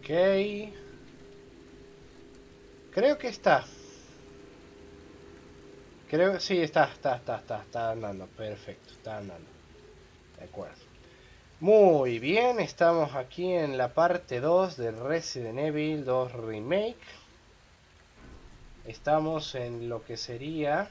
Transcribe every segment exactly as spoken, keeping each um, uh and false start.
Ok. Creo que está. Creo que sí, está, está, está, está, está andando. Perfecto, está andando. De acuerdo. Muy bien, estamos aquí en la parte dos de Resident Evil dos Remake. Estamos en lo que sería...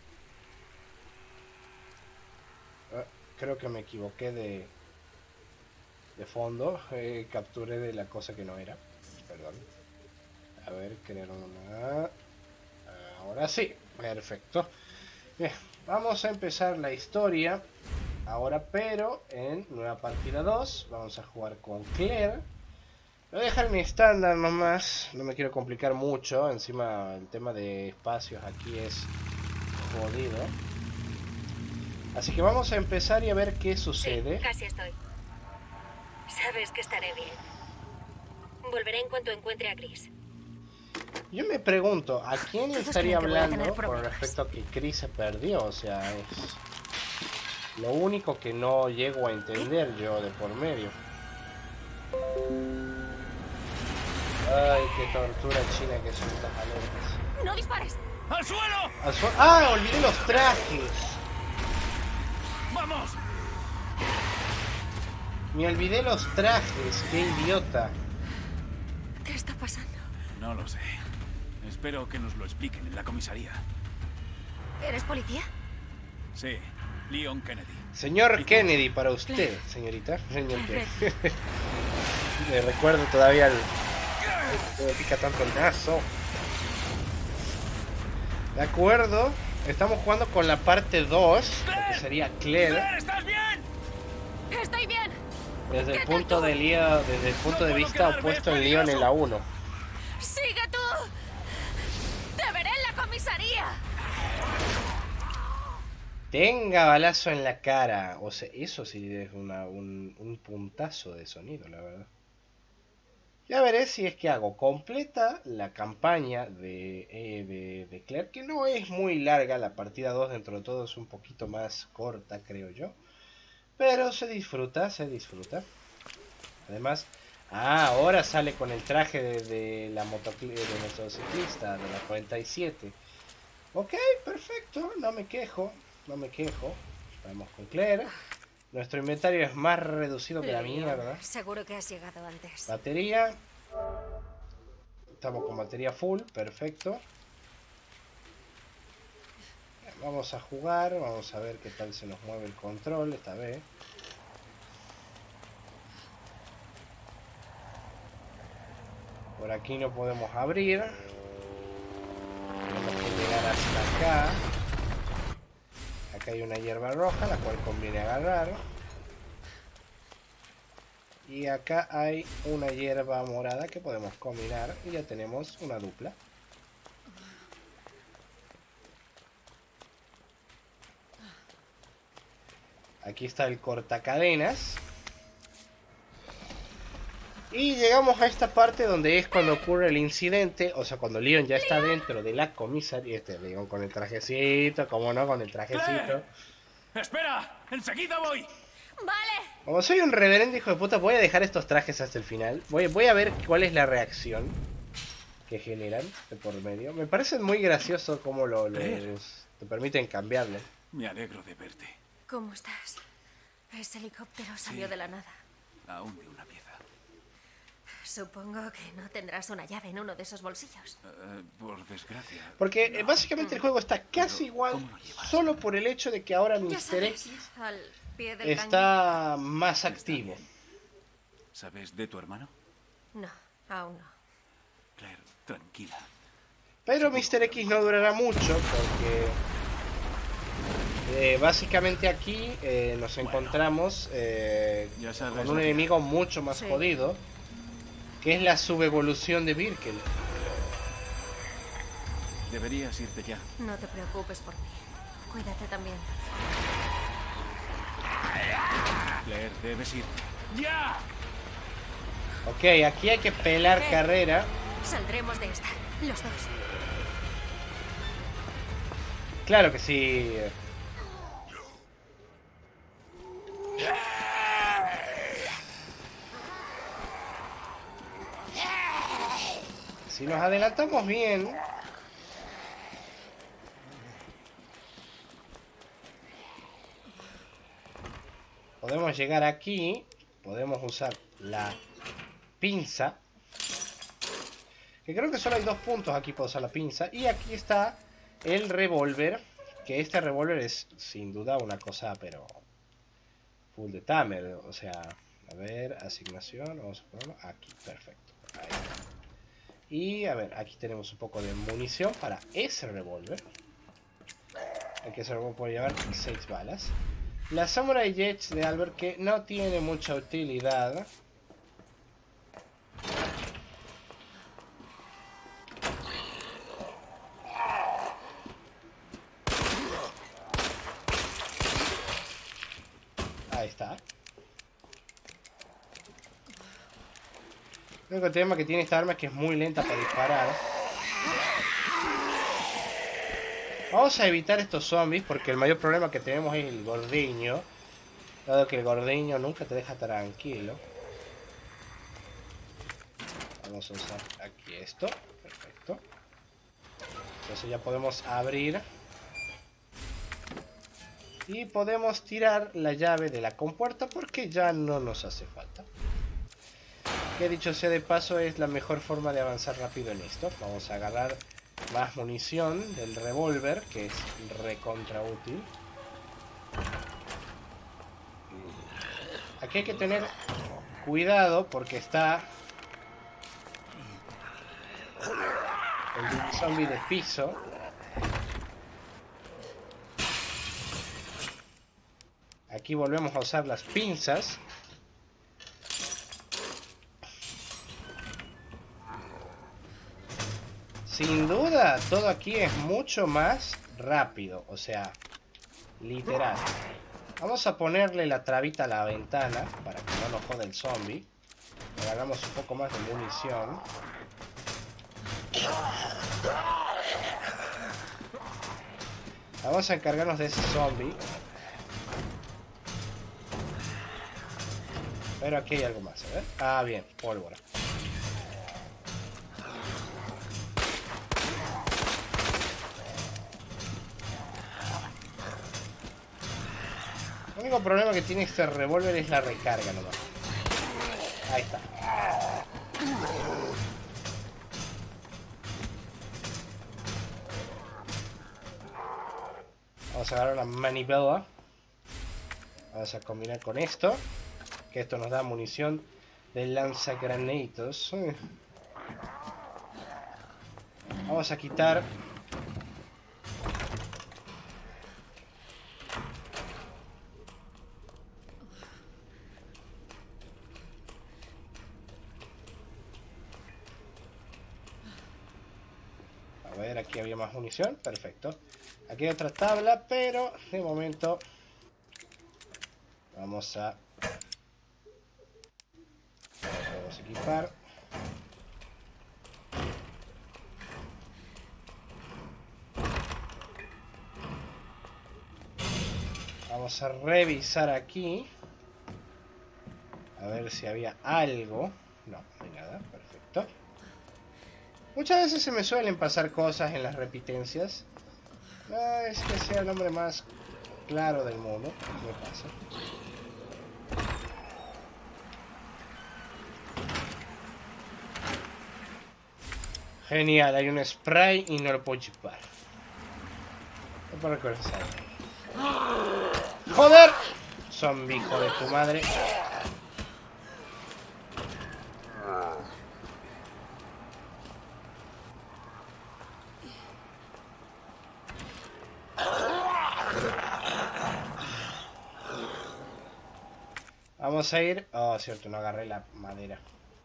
Ah, creo que me equivoqué de, de fondo. Eh, capturé de la cosa que no era. Perdón. A ver, crear una... Ahora sí, perfecto. Bien, vamos a empezar la historia ahora, pero en nueva partida dos. Vamos a jugar con Claire. Voy a dejar mi estándar nomás, no me quiero complicar mucho. Encima el tema de espacios aquí es jodido. Así que vamos a empezar y a ver qué sucede. Sí, casi estoy. Sabes que estaré bien. Volveré en cuanto encuentre a Chris. Yo me pregunto, ¿a quién Todos estaría creen que voy a hablando tener con problemas. respecto a que Chris se perdió? O sea, es lo único que no llego a entender yo de por medio. Ay, qué tortura china que son estas alertas. ¡No dispares! ¡Al suelo! Al su- ¡Ah! Olvidé los trajes. ¡Vamos! Me olvidé los trajes, qué idiota. ¿Qué está pasando? No lo sé. Espero que nos lo expliquen en la comisaría. ¿Eres policía? Sí, Leon Kennedy. Señor Kennedy, para usted, señorita. Señorita. Me recuerdo todavía el... Me pica tanto el naso. De acuerdo. Estamos jugando con la parte dos, lo que sería Claire. ¡Claire, estás bien! ¡Estoy bien! Desde el ¿Qué punto tal tú? de Leon, desde el punto No de puedo vista quedarme, opuesto es en Leon en la peligroso. uno. ¡Sigue tú! ¡Te veré en la comisaría! Tenga balazo en la cara. O sea, eso sí es una, un, un puntazo de sonido, la verdad. Ya veré si es que hago completa la campaña de, eh, de, de Claire, que no es muy larga. La partida dos dentro de todo es un poquito más corta, creo yo. Pero se disfruta, se disfruta. Además, ah, ahora sale con el traje de, de la motociclista, de motociclista, de la cuarenta y siete. Ok, perfecto, no me quejo, no me quejo. Vamos con Claire. Nuestro inventario es más reducido que la Leon, mierda. seguro que has llegado antes. Batería. Estamos con batería full, perfecto. Vamos a jugar, vamos a ver qué tal se nos mueve el control esta vez. Por aquí no podemos abrir. Tenemos que llegar hasta acá. Acá hay una hierba roja, la cual conviene agarrar. Y acá hay una hierba morada que podemos combinar y ya tenemos una dupla. Aquí está el cortacadenas. Y llegamos a esta parte donde es cuando ocurre el incidente, o sea, cuando Leon ya está dentro de la comisaría. Este Leon con el trajecito, como no, con el trajecito. ¡Claire! ¡Espera! ¡Enseguida voy! ¡Vale! Como soy un reverendo hijo de puta, voy a dejar estos trajes hasta el final. Voy, voy a ver cuál es la reacción que generan de por medio. Me parece muy gracioso cómo lo, los, te permiten cambiarlo. Me alegro de verte. ¿Cómo estás? Ese helicóptero salió Sí. de la nada. Aún de una pieza. Supongo que no tendrás una llave en uno de esos bolsillos. Eh, por desgracia. Porque eh, básicamente el juego está casi igual, ¿cómo lo llevas? solo por el hecho de que ahora Ya míster sabes, X al pie del cañón. está más activo. ¿Sabes de tu hermano? No, aún no. Claire, tranquila. Pero míster X no durará mucho porque eh, básicamente aquí eh, nos Bueno, encontramos eh, ya sabes con lo un que enemigo mucho más Sí. jodido, que es la subevolución de Birkel. Deberías irte ya. No te preocupes por mí. Cuídate también. Claire, debes irte. ¡Ya! Ok, aquí hay que pelar Eh. carrera. Saldremos de esta, los dos. Claro que sí. nos adelantamos bien, podemos llegar aquí, podemos usar la pinza, que creo que solo hay dos puntos aquí para usar la pinza, y aquí está el revólver, que este revólver es sin duda una cosa, pero full de tamer, o sea, a ver, asignación, vamos a ponerlo aquí, perfecto, ahí está. Y a ver, aquí tenemos un poco de munición para ese revólver, el que se lo puede llevar seis balas. La Samurai Jets de Albert, que no tiene mucha utilidad. Ahí está. El único tema que tiene esta arma es que es muy lenta para disparar. Vamos a evitar estos zombies porque el mayor problema que tenemos es el gordiño. Dado que el gordiño nunca te deja tranquilo. Vamos a usar aquí esto. Perfecto. Entonces ya podemos abrir. Y podemos tirar la llave de la compuerta porque ya no nos hace falta. Que dicho sea de paso es la mejor forma de avanzar rápido en esto. Vamos a agarrar más munición del revólver, que es recontra útil. Aquí hay que tener cuidado porque está el zombie de piso. Aquí volvemos a usar las pinzas. Sin duda, todo aquí es mucho más rápido, o sea, literal. Vamos a ponerle la trabita a la ventana para que no nos joda el zombie. Agarramos un poco más de munición. Vamos a encargarnos de ese zombie. Pero aquí hay algo más, a ver. Ah, bien, pólvora. El único problema que tiene este revólver es la recarga nomás. Ahí está. Vamos a agarrar una manivela. Vamos a combinar con esto. Que esto nos da munición de lanzagranatos. Vamos a quitar... A ver, aquí había más munición. Perfecto. Aquí hay otra tabla, pero de momento vamos a... Vamos a equipar. Vamos a revisar aquí. A ver si había algo. No, no hay nada. Perfecto. Muchas veces se me suelen pasar cosas en las repitencias. No es que sea el hombre más claro del mundo. Me pasa. Genial, hay un spray y no lo puedo chipar. No puedo recordar. ¡Joder! Zombie, hijo de tu madre. Vamos a ir... Oh, cierto, no agarré la madera.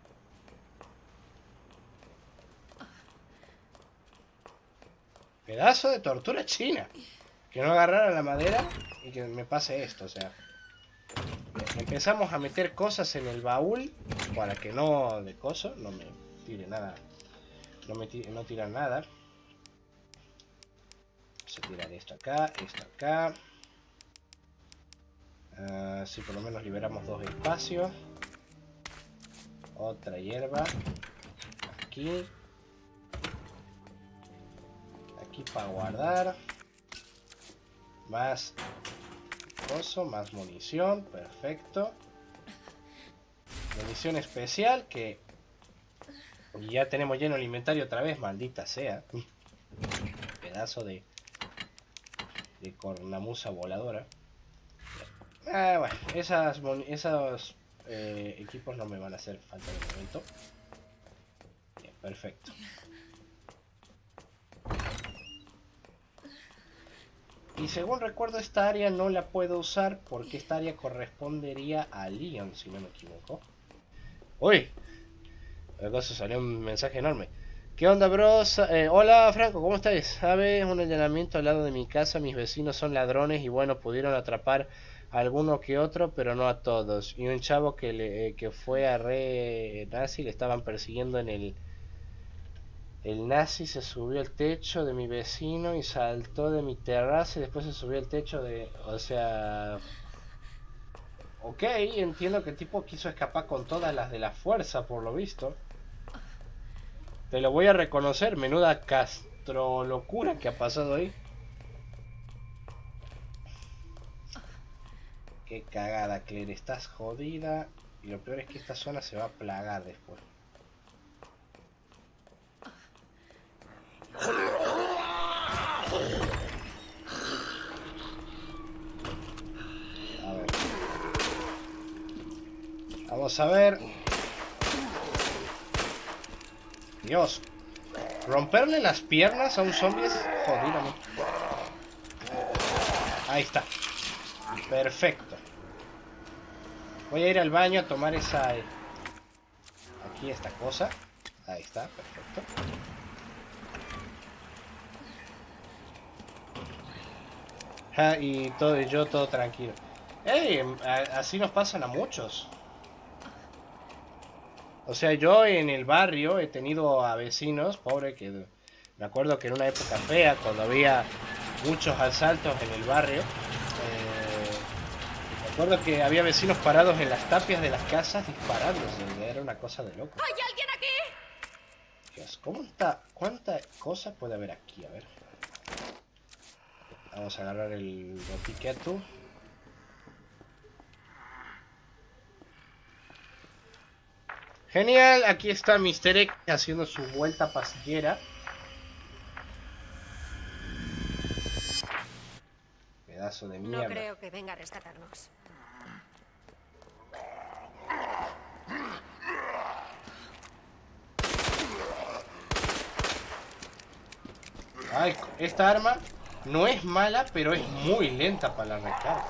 Pedazo de tortura china. Que no agarrara la madera y que me pase esto, o sea. Empezamos a meter cosas en el baúl para que no de coso, no me tire nada. No me tire, no tirar nada. Vamos a tirar esto acá, esto acá. Así por lo menos liberamos dos espacios. Otra hierba. Aquí. aquí para guardar. Más coso, más munición, perfecto. Munición especial que ya tenemos lleno el inventario otra vez, maldita sea. Pedazo de de cornamusa voladora. Ah, bueno, esas, esos eh, equipos no me van a hacer falta de momento. Bien, perfecto. Y según recuerdo, esta área no la puedo usar porque esta área correspondería a Leon, si no me equivoco. ¡Uy! Acaso salió un mensaje enorme. ¿Qué onda, bros? Eh, hola, Franco, ¿cómo estáis? ¿Sabes? Un allanamiento al lado de mi casa. Mis vecinos son ladrones y bueno, pudieron atrapar a alguno que otro, pero no a todos. Y un chavo que, le, eh, que fue a re nazi, le estaban persiguiendo en el... El nazi se subió al techo de mi vecino y saltó de mi terraza y después se subió al techo de... O sea... Ok, entiendo que el tipo quiso escapar con todas las de la fuerza, por lo visto. Te lo voy a reconocer, menuda castro locura que ha pasado ahí. Qué cagada, Claire, estás jodida. Y lo peor es que esta zona se va a plagar después. A ver. Vamos a ver. Dios. Romperle las piernas a un zombie es jodido, ¿no? Ahí está. Perfecto. Voy a ir al baño a tomar esa... Aquí esta cosa. Ahí está, perfecto. Ah, y todo, y yo todo tranquilo. ¡Ey! Así nos pasan a muchos. O sea, yo en el barrio he tenido a vecinos, pobre, que... Me acuerdo que en una época fea, cuando había muchos asaltos en el barrio... Eh, me acuerdo que había vecinos parados en las tapias de las casas disparándose. Era una cosa de loco. ¿Hay alguien aquí? Dios, ¿cómo está? ¿Cuánta cosa puede haber aquí? A ver. Vamos a agarrar el botiqueto. Genial, aquí está mister X haciendo su vuelta pasillera. Pedazo de mierda. No creo que venga a rescatarnos. Ay, esta arma no es mala, pero es muy lenta para la recarga.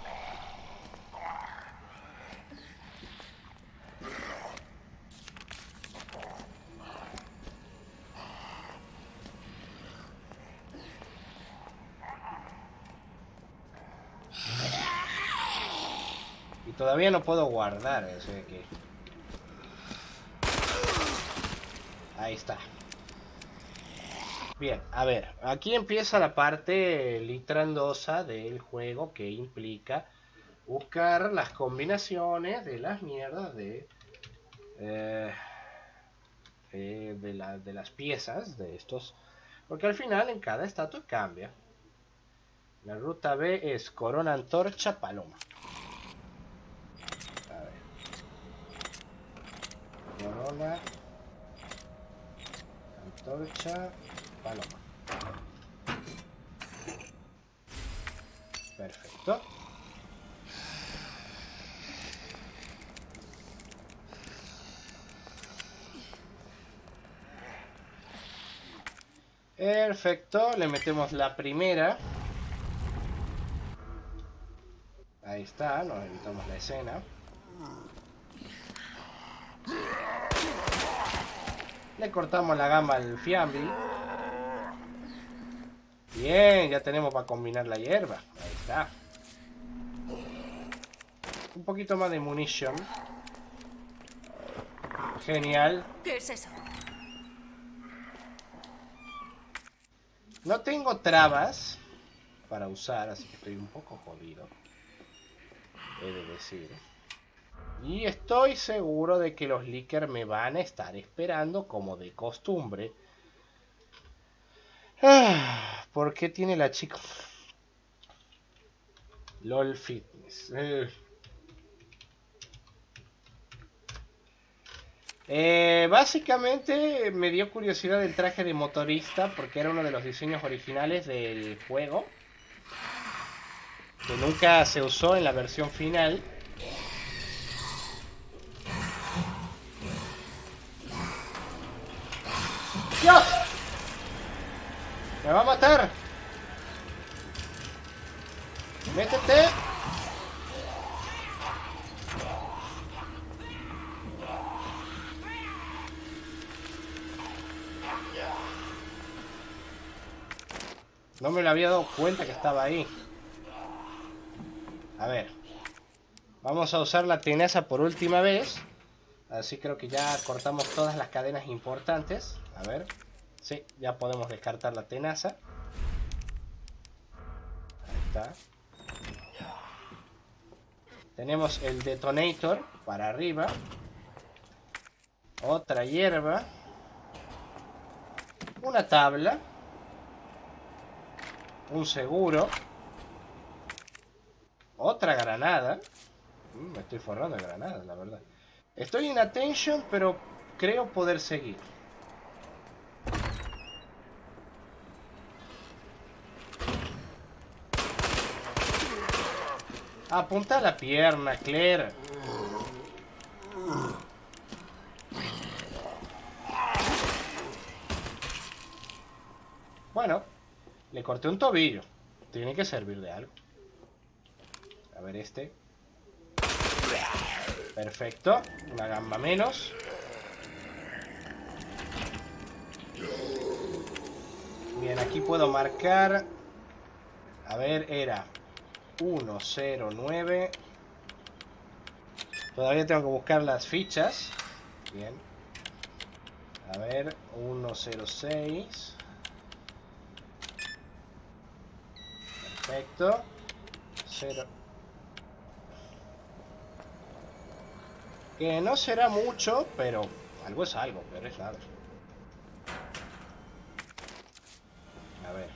Y todavía no puedo guardar, o sea que... Ahí está. Bien, a ver, aquí empieza la parte litrandosa del juego que implica buscar las combinaciones de las mierdas de, eh, de, de, la, de las piezas de estos, porque al final en cada estatua cambia. La ruta B es corona, antorcha, paloma. A ver. Corona, antorcha, paloma. Perfecto. Perfecto, le metemos la primera. Ahí está, nos evitamos la escena. Le cortamos la gamba al fiambi. Bien, ya tenemos para combinar la hierba. Ahí está. Un poquito más de munición. Genial. ¿Qué es eso? No tengo trabas para usar, así que estoy un poco jodido, he de decir. Y estoy seguro de que los Licker me van a estar esperando como de costumbre. Ah, ¿por qué tiene la chica? LOL Fitness. Eh. Eh, básicamente me dio curiosidad el traje de motorista porque era uno de los diseños originales del juego, que nunca se usó en la versión final. ¡Dios! ¡Me va a matar! ¡Métete! No me lo había dado cuenta que estaba ahí. A ver. Vamos a usar la tenaza por última vez. Así creo que ya cortamos todas las cadenas importantes. A ver. Sí, ya podemos descartar la tenaza. Ahí está. Tenemos el detonator para arriba. Otra hierba. Una tabla. Un seguro. Otra granada. Me estoy forrando de granadas, la verdad. Estoy en attention, pero creo poder seguir. Apunta a la pierna, Claire. Bueno, le corté un tobillo. Tiene que servir de algo. A ver este. Perfecto. Una gamba menos. Bien, aquí puedo marcar. A ver, era uno cero nueve. Todavía tengo que buscar las fichas. Bien. A ver, uno cero seis. Perfecto. cero. Que no será mucho, pero algo es algo, pero es nada. A ver.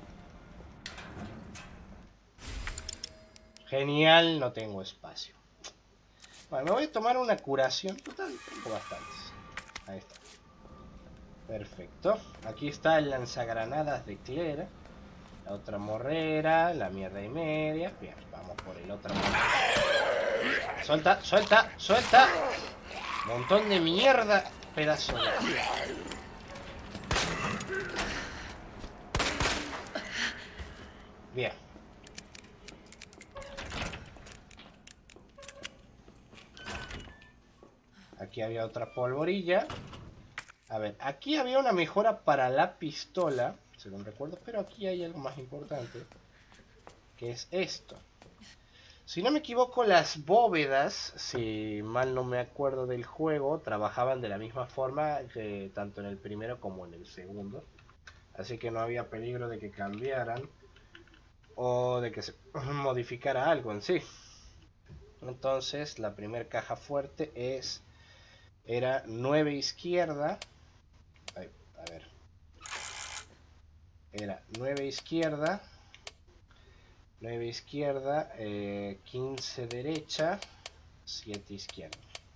Genial, no tengo espacio. Bueno, me voy a tomar una curación. Total, tengo bastantes. Ahí está. Perfecto. Aquí está el lanzagranadas de Claire. La otra morrera, la mierda y media. Bien, vamos por el otro. Suelta, suelta, suelta. Montón de mierda, pedazo de... Bien. Aquí había otra polvorilla. A ver, aquí había una mejora para la pistola, según recuerdo, pero aquí hay algo más importante, que es esto. Si no me equivoco, las bóvedas, si mal no me acuerdo del juego, trabajaban de la misma forma que tanto en el primero como en el segundo. Así que no había peligro de que cambiaran o de que se modificara algo en sí. Entonces, la primera caja fuerte es era nueve izquierda. Ay, a ver. Era nueve izquierda. nueve izquierda, eh, quince derecha, siete izquierda.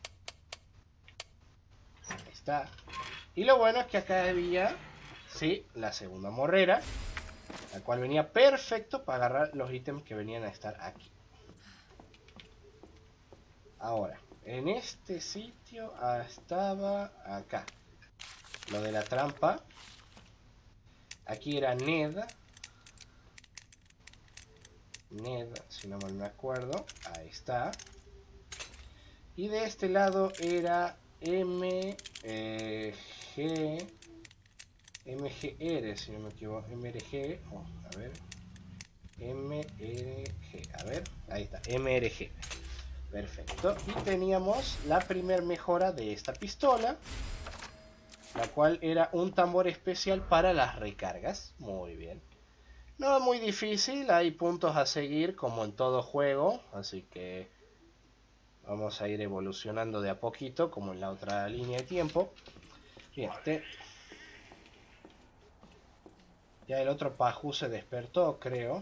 Ahí está. Y lo bueno es que acá había, sí, la segunda morrera, la cual venía perfecto para agarrar los ítems que venían a estar aquí. Ahora, en este sitio estaba acá. Lo de la trampa. Aquí era Ned. Ned, si no mal me acuerdo. Ahí está. Y de este lado era M eh, G M G R, si no me equivoco. M R G. Oh, a ver. M R G. A ver. Ahí está. M R G. Perfecto. Y teníamos la primer mejora de esta pistola, la cual era un tambor especial para las recargas. Muy bien. No muy difícil, hay puntos a seguir como en todo juego, así que vamos a ir evolucionando de a poquito como en la otra línea de tiempo. Bien, te... Ya el otro pajú se despertó, creo.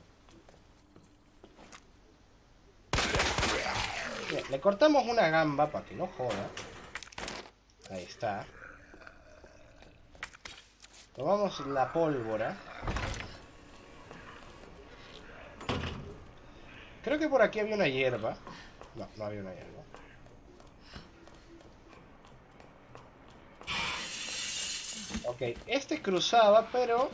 Bien, le cortamos una gamba para que no joda. Ahí está. Tomamos la pólvora. Creo que por aquí había una hierba. No, no había una hierba. Ok, este cruzaba, pero...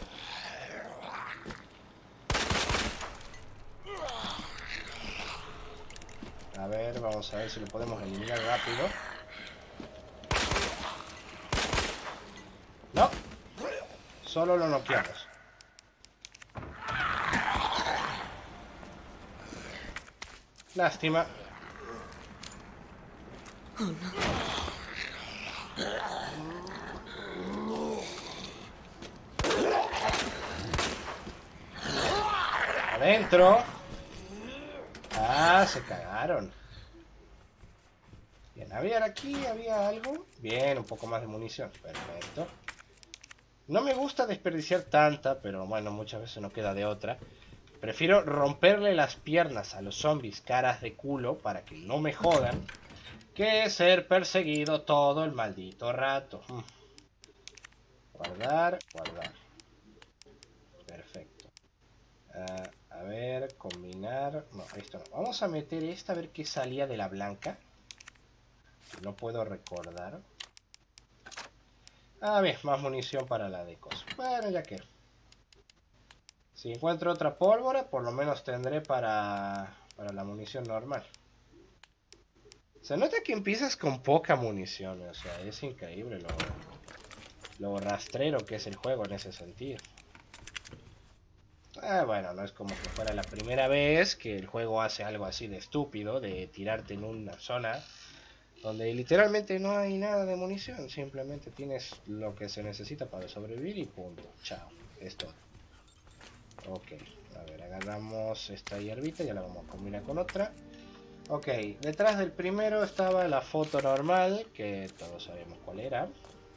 A ver, vamos a ver si lo podemos eliminar rápido. No. Solo lo noqueamos. Lástima. Oh, no. Adentro. Ah, se cagaron. Bien, había aquí, había algo. Bien, un poco más de munición. Perfecto. No me gusta desperdiciar tanta, pero bueno, muchas veces no queda de otra. Prefiero romperle las piernas a los zombies caras de culo para que no me jodan, que ser perseguido todo el maldito rato. Guardar, guardar. Perfecto. Uh, a ver, combinar. No, esto no. Vamos a meter esta a ver qué salía de la blanca. No puedo recordar. Ah, bien, más munición para la de cosas. Bueno, ya que. Si encuentro otra pólvora, por lo menos tendré para, para la munición normal. Se nota que empiezas con poca munición, o sea, es increíble lo, lo rastrero que es el juego en ese sentido. Ah, bueno, no es como que fuera la primera vez que el juego hace algo así de estúpido, de tirarte en una zona donde literalmente no hay nada de munición, simplemente tienes lo que se necesita para sobrevivir y punto. Chao, es todo. Ok, a ver, agarramos esta hierbita, ya la vamos a combinar con otra. Ok, detrás del primero estaba la foto normal, que todos sabemos cuál era.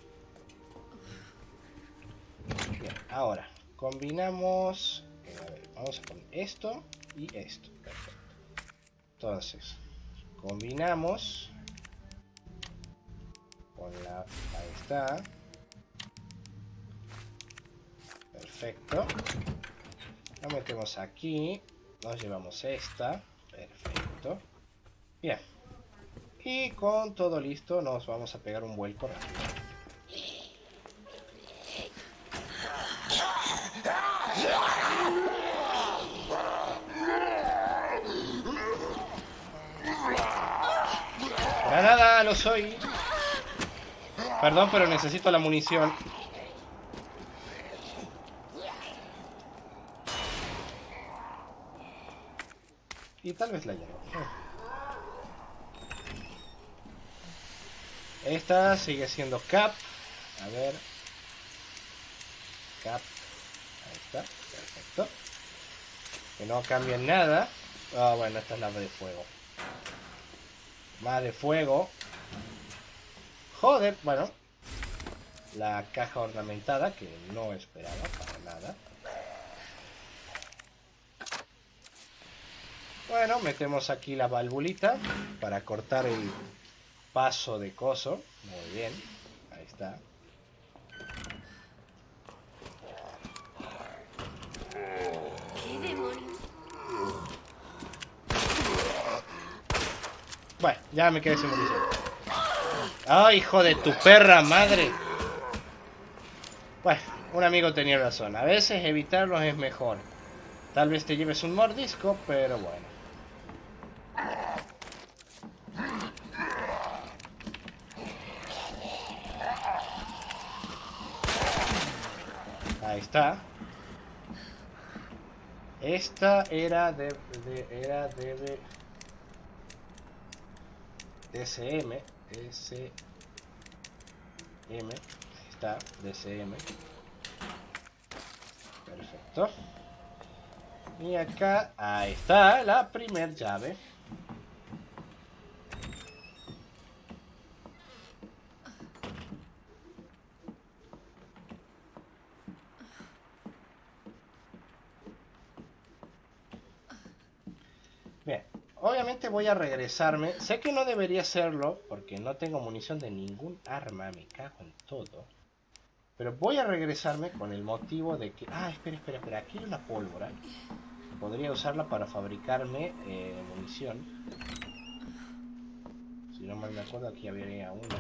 Bien, ahora, combinamos... Eh, a ver, vamos a poner esto y esto. Perfecto. Entonces, combinamos con la... Ahí está. Perfecto. La metemos aquí. Nos llevamos esta. Perfecto. Bien. Y con todo listo nos vamos a pegar un vuelco rápido. Granada, lo soy. Perdón, pero necesito la munición. Y tal vez la llevo. Esta sigue siendo Cap. A ver. Cap. Ahí está. Perfecto. Que no cambien nada. Ah, oh, bueno, esta es la de fuego. Más de fuego. Joder, bueno. La caja ornamentada, que no esperaba para nada. Bueno, metemos aquí la valvulita para cortar el paso de coso. Muy bien. Ahí está. ¿Qué demonios? Bueno, ya me quedé sin munición. ¡Ay, hijo de tu perra madre! Bueno, un amigo tenía razón. A veces evitarlos es mejor. Tal vez te lleves un mordisco, pero bueno. Ahí está. Esta era de, de era de, de D C M, S M, ahí está, D C M. Perfecto. Y acá, ahí está la primer llave. Obviamente voy a regresarme. Sé que no debería hacerlo porque no tengo munición de ningún arma. Me cago en todo. Pero voy a regresarme con el motivo de que... Ah, espera, espera, espera. Aquí hay una pólvora. Podría usarla para fabricarme eh, munición. Si no mal me acuerdo, aquí habría una.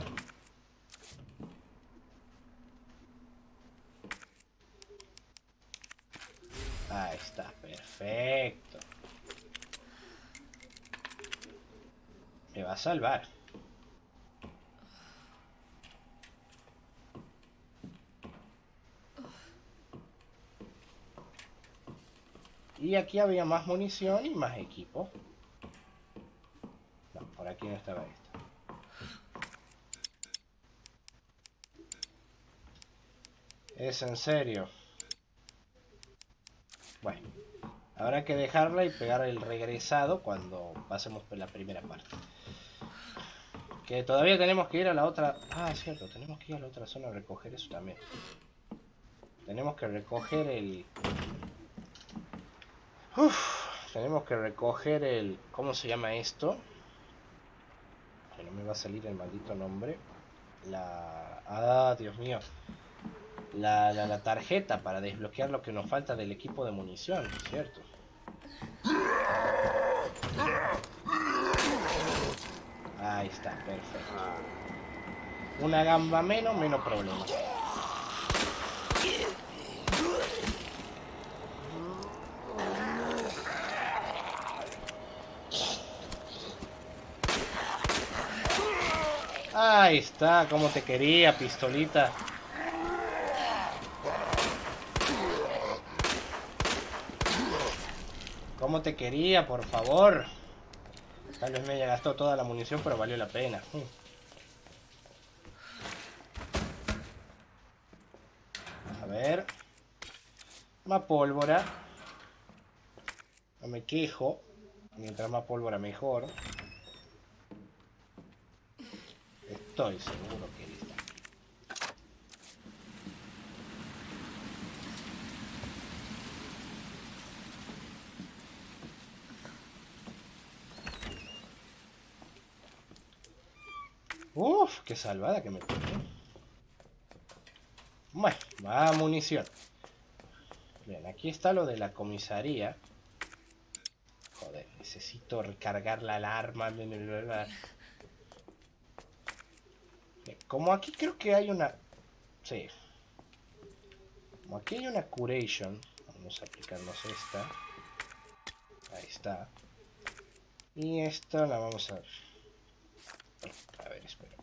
Ahí está, perfecto. Me va a salvar. Y aquí había más munición y más equipo. No, por aquí no estaba esto. Es en serio. Bueno, habrá que dejarla y pegar el regresado cuando pasemos por la primera parte. Que todavía tenemos que ir a la otra... Ah, es cierto, tenemos que ir a la otra zona a recoger eso también. Tenemos que recoger el... Uf, tenemos que recoger el... ¿Cómo se llama esto? Que no me va a salir el maldito nombre. La... Ah, Dios mío. La, la, la tarjeta para desbloquear lo que nos falta del equipo de munición, ¿cierto? Ahí está, perfecto. Una gamba menos, menos problema. Ahí está, como te quería, pistolita. Como te quería, por favor. Tal vez me haya gastado toda la munición, pero valió la pena. A ver. Más pólvora. No me quejo. Mientras más pólvora mejor. Estoy seguro que está. Uf, qué salvada que me pegué. Bueno, más munición. Bien, aquí está lo de la comisaría. Joder, necesito recargar la alarma. Bien, como aquí creo que hay una... Sí. Como aquí hay una curation. Vamos a aplicarnos esta. Ahí está. Y esta la vamos a... A ver, espera.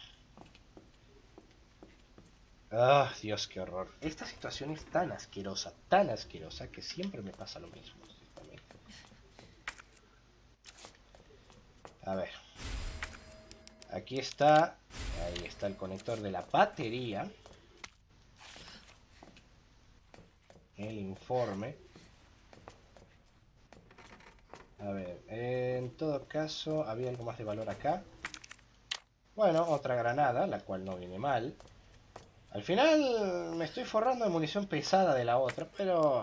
Ah, Dios, qué horror. Esta situación es tan asquerosa, tan asquerosa, que siempre me pasa lo mismo. A ver. Aquí está. Ahí está el conector de la batería. El informe. A ver, en todo caso, había algo más de valor acá. Bueno, otra granada, la cual no viene mal. Al final me estoy forrando de munición pesada de la otra, pero...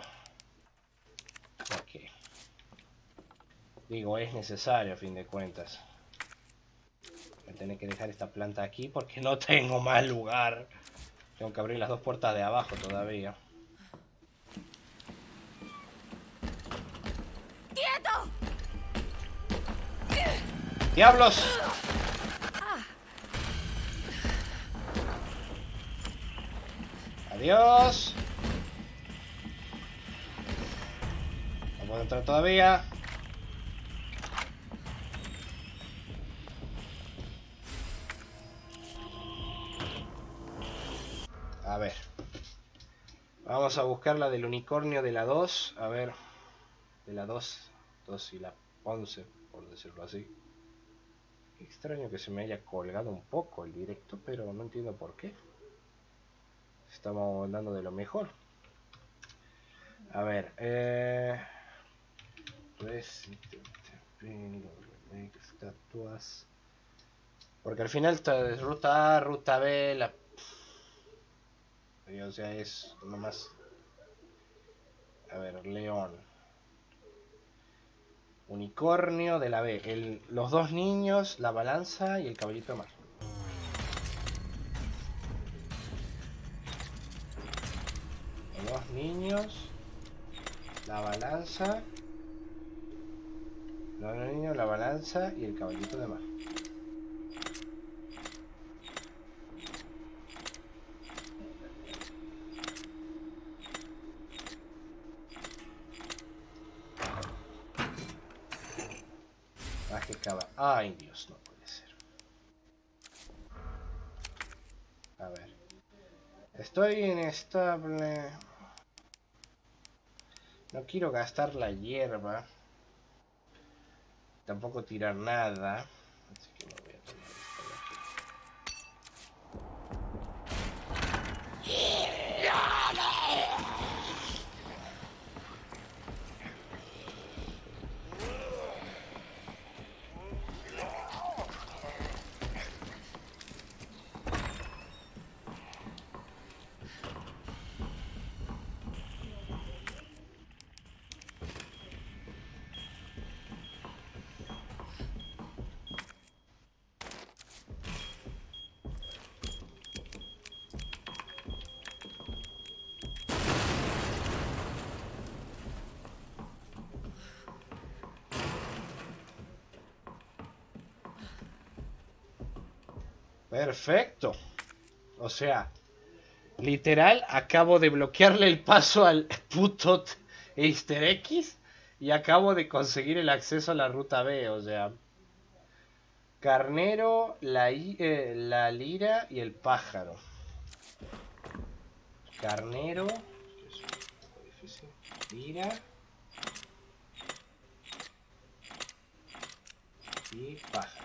Ok. Digo, es necesario a fin de cuentas. Voy a tener que dejar esta planta aquí porque no tengo más lugar. Tengo que abrir las dos puertas de abajo todavía. ¡Quieto! ¡Diablos! Adiós. No puedo entrar todavía. A ver. Vamos a buscar la del unicornio de la dos. A ver. De la dos. dos y la once, por decirlo así. Extraño que se me haya colgado un poco el directo, pero no entiendo por qué. Estamos hablando de lo mejor. A ver. Eh... Estatuas. Porque al final está de ruta A, ruta B, la... O sea, es nomás... A ver, León. Unicornio de la B. El, los dos niños, la balanza y el caballito de mar. Los dos niños, la balanza. Los dos niños, la balanza y el caballito de mar. Ay, Dios, no puede ser. A ver. Estoy inestable. No quiero gastar la hierba. Tampoco tirar nada. Así que me voy a tomar esto de aquí. Perfecto. O sea, literal, acabo de bloquearle el paso al puto Easter X y acabo de conseguir el acceso a la ruta B. O sea, carnero, la, eh, la lira y el pájaro. Carnero, es un poco difícil. Lira y pájaro.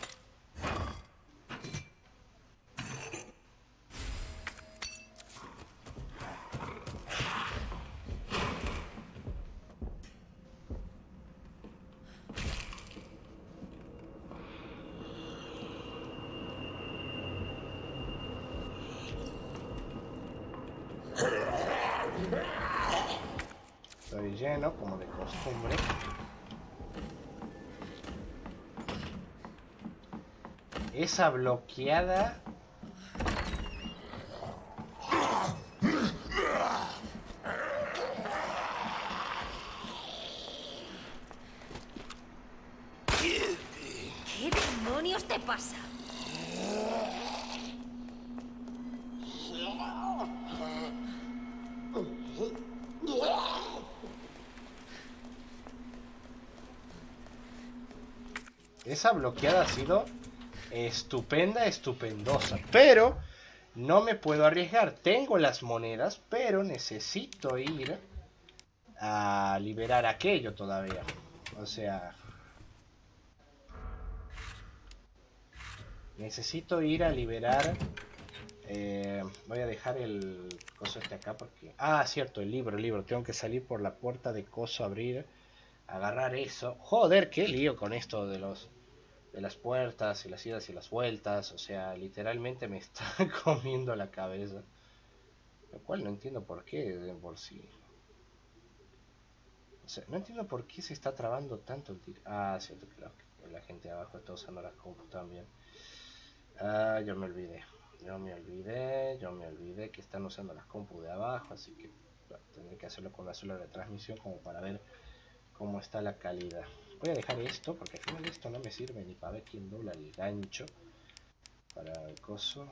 Estoy lleno, como de costumbre. Esa bloqueada. ¿Qué demonios te pasa? Esa bloqueada ha sido estupenda, estupendosa. Pero no me puedo arriesgar. Tengo las monedas, pero necesito ir a liberar aquello todavía. O sea, necesito ir a liberar. Eh, voy a dejar el coso este acá porque... Ah, cierto, el libro, el libro. Tengo que salir por la puerta de coso, abrir, agarrar eso. Joder, qué lío con esto de los... de las puertas y las idas y las vueltas. O sea, literalmente me está comiendo la cabeza. Lo cual no entiendo por qué, de por sí. O sea, no entiendo por qué se está trabando tanto el tiro. Ah, cierto que la, que la gente de abajo está usando las compus también. Ah, yo me olvidé. Yo me olvidé, yo me olvidé que están usando las compus de abajo. Así que bueno, tendré que hacerlo con una sola retransmisión como para ver cómo está la calidad. Voy a dejar esto porque al final esto no me sirve ni para ver quién dobla el gancho para el coso.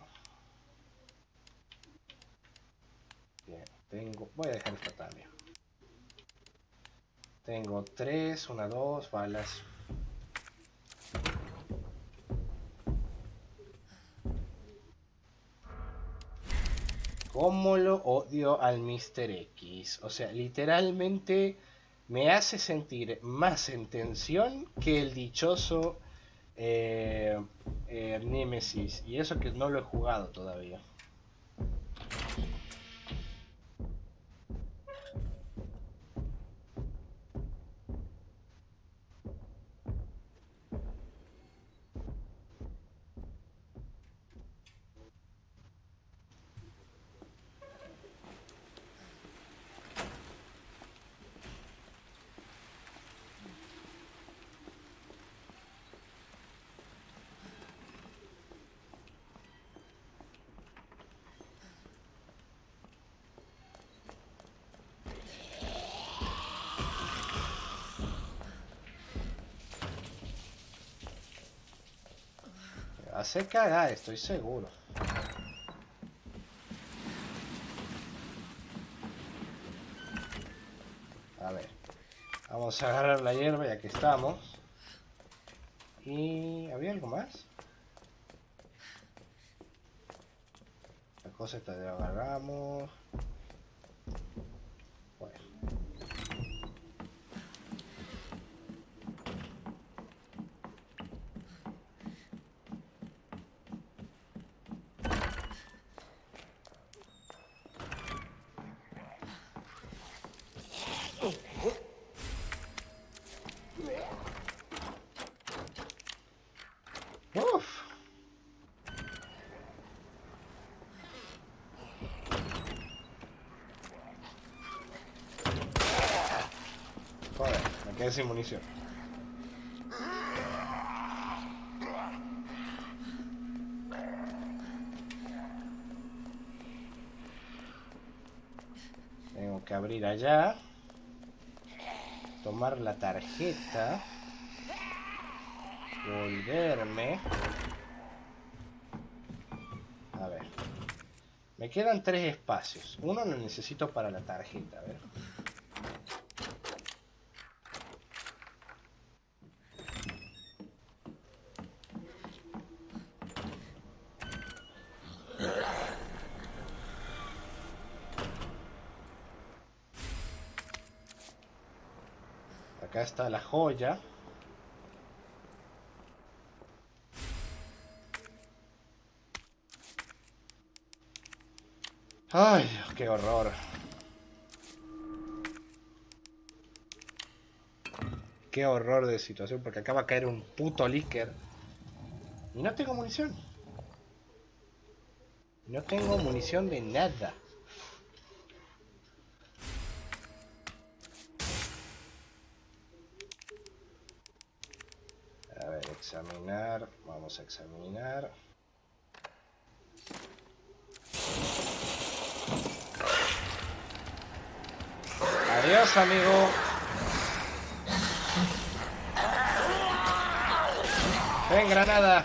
Bien, tengo, voy a dejar esto también. Tengo tres, una, dos balas. Cómo lo odio al míster X. O sea, literalmente me hace sentir más en tensión que el dichoso eh, eh, Nemesis. Y eso que no lo he jugado todavía. Hace cagar, estoy seguro. A ver. Vamos a agarrar la hierba ya que estamos. Y... ¿había algo más? La cosa esta de agarramos. Bueno. Uf. Joder, me quedé sin munición. Tengo que abrir allá. Tomar la tarjeta. Volverme. A ver. Me quedan tres espacios. Uno lo necesito para la tarjeta. A ver. Acá está la joya. Ay, Dios, qué horror. Qué horror de situación, porque acaba de caer un puto líquido. Y no tengo munición. No tengo munición de nada. A ver, examinar. Vamos a examinar. Adiós, amigo. Ven, granada.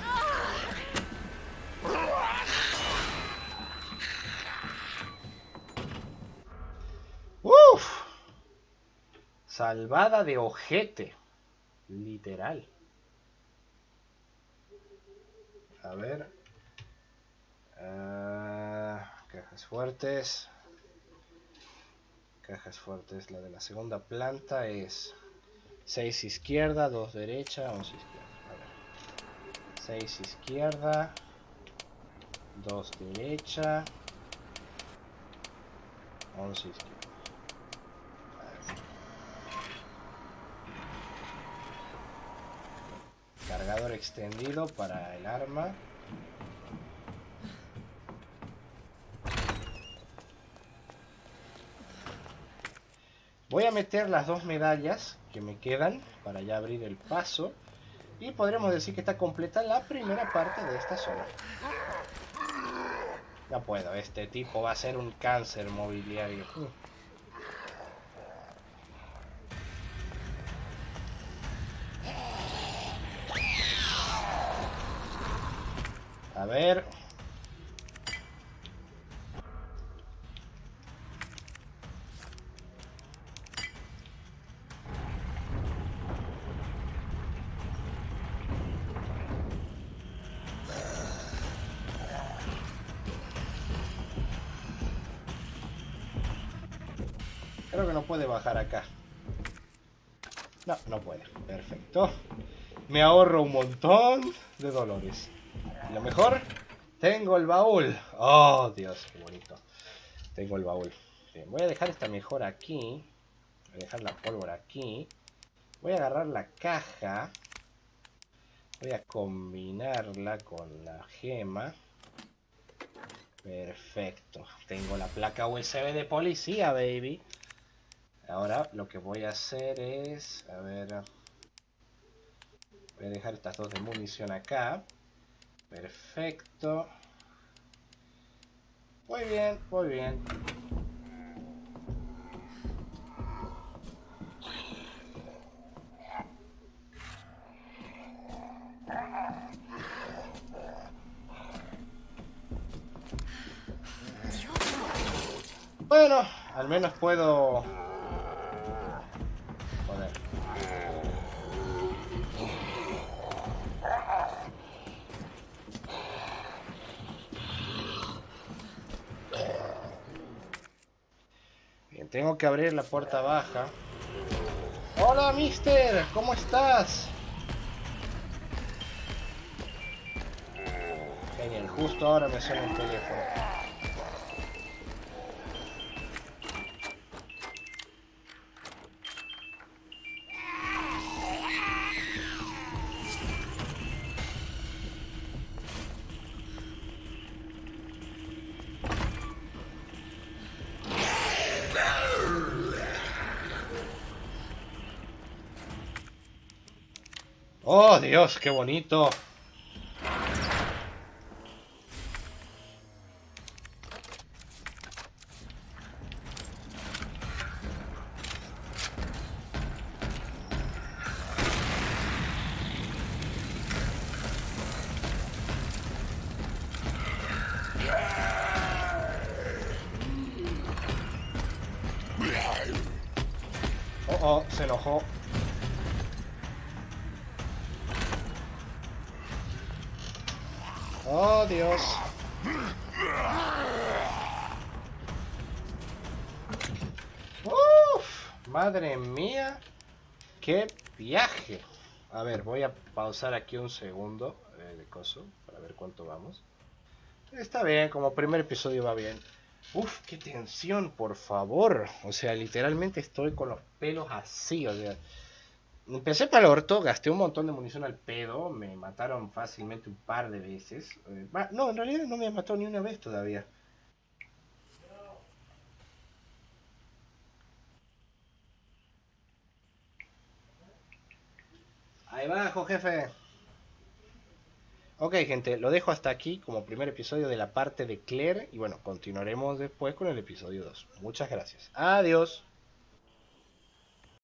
Uf. Salvada de ojete. Literal. A ver. Uh, cajas fuertes. Cajas fuertes. La de la segunda planta es seis izquierda, dos derecha, once izquierda. A ver. seis izquierda, dos derecha, once izquierda. Cargador extendido para el arma. Voy a meter las dos medallas que me quedan para ya abrir el paso. Y podremos decir que está completa la primera parte de esta zona. Ya puedo, este tipo va a ser un cáncer mobiliario. A ver. Creo que no puede bajar acá. No, no puede. Perfecto. Me ahorro un montón de dolores. Y lo mejor, tengo el baúl. Oh, Dios, qué bonito. Tengo el baúl. Bien, voy a dejar esta mejor aquí. Voy a dejar la pólvora aquí. Voy a agarrar la caja. Voy a combinarla con la gema. Perfecto. Tengo la placa U S B de policía, baby. Ahora lo que voy a hacer es... A ver... Voy a dejar estas dos de munición acá. Perfecto. Muy bien, muy bien. Bueno, al menos puedo... Joder. Bien, tengo que abrir la puerta baja. Hola, mister, ¿cómo estás? Genial, justo ahora me suena el teléfono. Oh, Dios, qué bonito. Oh, oh, se enojó. Oh, Dios. Uf, madre mía. Qué viaje. A ver, voy a pausar aquí un segundo eh, de coso para ver cuánto vamos. Está bien, como primer episodio va bien. Uf, qué tensión, por favor. O sea, literalmente estoy con los pelos así, o sea... Empecé para el orto, gasté un montón de munición al pedo, me mataron fácilmente un par de veces. Eh, bah, no, en realidad no me ha matado ni una vez todavía. Ahí bajo, jefe. Ok, gente, lo dejo hasta aquí como primer episodio de la parte de Claire. Y bueno, continuaremos después con el episodio dos. Muchas gracias. Adiós.